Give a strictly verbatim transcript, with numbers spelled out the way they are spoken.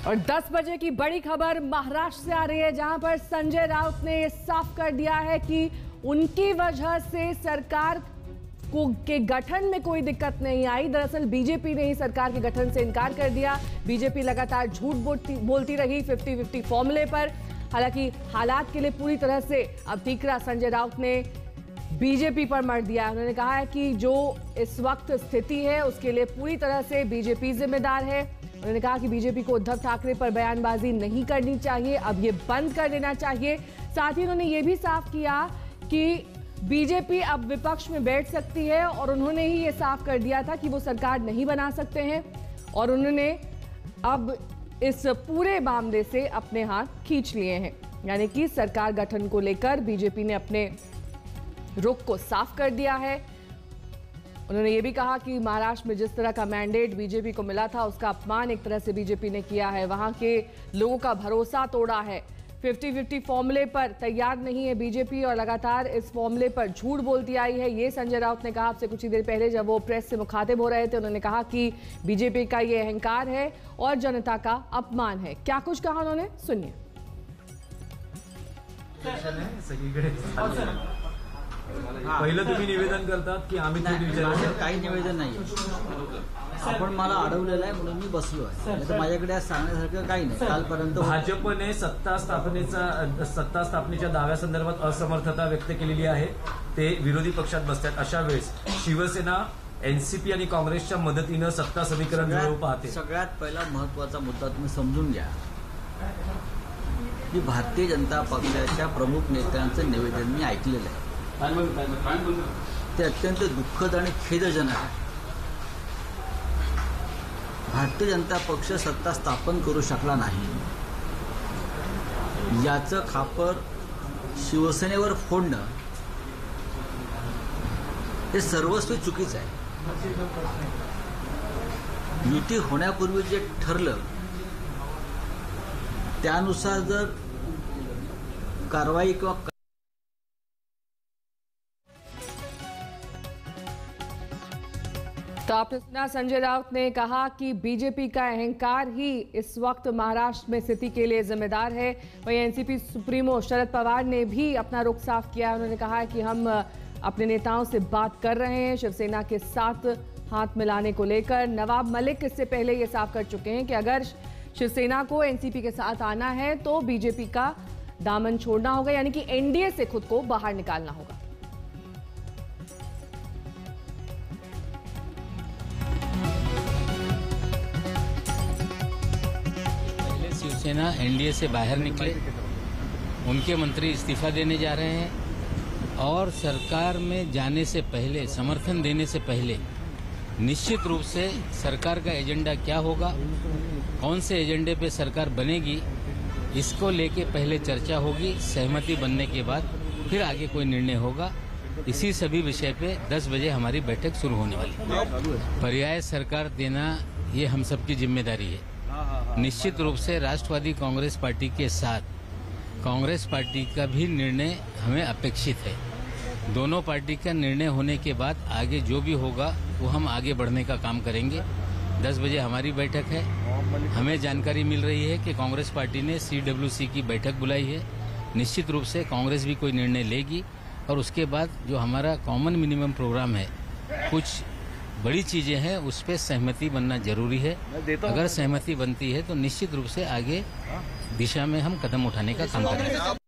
और दस बजे की बड़ी खबर महाराष्ट्र से आ रही है, जहां पर संजय राउत ने ये साफ कर दिया है कि उनकी वजह से सरकार को के गठन में कोई दिक्कत नहीं आई। दरअसल बीजेपी ने ही सरकार के गठन से इनकार कर दिया। बीजेपी लगातार झूठ बोलती, बोलती रही फिफ्टी फिफ्टी फॉर्मूले पर। हालांकि हालात के लिए पूरी तरह से अब ठीकरा संजय राउत ने बीजेपी पर मर दिया। उन्होंने कहा है कि जो इस वक्त स्थिति है उसके लिए पूरी तरह से बीजेपी जिम्मेदार है। उन्होंने कहा कि बीजेपी को उद्धव ठाकरे पर बयानबाजी नहीं करनी चाहिए, अब ये बंद कर देना चाहिए। साथ ही उन्होंने ये भी साफ किया कि बीजेपी अब विपक्ष में बैठ सकती है और उन्होंने ही ये साफ कर दिया था कि वो सरकार नहीं बना सकते हैं और उन्होंने अब इस पूरे मामले से अपने हाथ खींच लिए हैं। यानी कि सरकार गठन को लेकर बीजेपी ने अपने रुख को साफ कर दिया है। उन्होंने ये भी कहा कि महाराष्ट्र में जिस तरह का मैंडेट बीजेपी को मिला था उसका अपमान एक तरह से बीजेपी ने किया है, वहां के लोगों का भरोसा तोड़ा है। फिफ्टी फिफ्टी फॉर्मूले पर तैयार नहीं है बीजेपी और लगातार इस फॉर्मूले पर झूठ बोलती आई है। ये संजय राउत ने कहा आपसे कुछ ही देर पहले जब वो प्रेस से मुखातिब हो रहे थे। उन्होंने कहा कि बीजेपी का ये अहंकार है और जनता का अपमान है। क्या कुछ कहा उन्होंने, सुनिए। पहिलं तुम्ही निवेदन करतात की आम्ही काही निवेदन नाही, आपण मला अडवलेलं आहे म्हणून मी बसलो आहे, नाही तर माझ्याकडे आज सांगण्यासारखं काही नाही। कालपर्यंत भाजपने सत्ता स्थापनेचा सत्ता स्थापनेच्या दाव्यासंदर्भात असमर्थता व्यक्त केलेली आहे। ते विरोधी पक्षात बसतात अशा वेळेस शिवसेना एनसीपी आणि काँग्रेसच्या मदतीनं सत्ता समीकरण जुळवू पाहते। सगळ्यात पहिला महत्त्वाचा मुद्दा तुम्ही समजून घ्या की भारतीय जनता पक्षाच्या प्रमुख नेत्यांचं निवेदन मी ऐकलेलं आहे, ते अत्यंत दुःखद आणि खेदजनक आहे। भारतीय जनता पक्ष सत्ता स्थापन करू शकला नाही याचं खापर शिवसेनेवर फोडणं हे सर्वस्वी चुकीचं आहे। युती होण्यापूर्वी जे ठरलं त्यानुसार जर कारवाई किंवा तो आपने सुना, संजय राउत ने कहा कि बीजेपी का अहंकार ही इस वक्त महाराष्ट्र में स्थिति के लिए जिम्मेदार है। वहीं एनसीपी सुप्रीमो शरद पवार ने भी अपना रुख साफ किया। उन्होंने कहा कि हम अपने नेताओं से बात कर रहे हैं शिवसेना के साथ हाथ मिलाने को लेकर। नवाब मलिक इससे पहले ये साफ कर चुके हैं कि अगर शिवसेना को एनसीपी के साथ आना है तो बीजेपी का दामन छोड़ना होगा, यानी कि एनडीए से खुद को बाहर निकालना होगा। शिवसेना एनडीए से बाहर निकले, उनके मंत्री इस्तीफा देने जा रहे हैं और सरकार में जाने से पहले, समर्थन देने से पहले निश्चित रूप से सरकार का एजेंडा क्या होगा, कौन से एजेंडे पे सरकार बनेगी, इसको लेके पहले चर्चा होगी। सहमति बनने के बाद फिर आगे कोई निर्णय होगा। इसी सभी विषय पे दस बजे हमारी बैठक शुरू होने वाली है। पर्याय सरकार देना ये हम सबकी जिम्मेदारी है। निश्चित रूप से राष्ट्रवादी कांग्रेस पार्टी के साथ कांग्रेस पार्टी का भी निर्णय हमें अपेक्षित है। दोनों पार्टी का निर्णय होने के बाद आगे जो भी होगा वो हम आगे बढ़ने का काम करेंगे। दस बजे हमारी बैठक है। हमें जानकारी मिल रही है कि कांग्रेस पार्टी ने सीडब्ल्यूसी की बैठक बुलाई है। निश्चित रूप से कांग्रेस भी कोई निर्णय लेगी और उसके बाद जो हमारा कॉमन मिनिमम प्रोग्राम है, कुछ बड़ी चीजें हैं, उस पर सहमति बनना जरूरी है। अगर सहमति बनती है तो निश्चित रूप से आगे दिशा में हम कदम उठाने का काम करेंगे।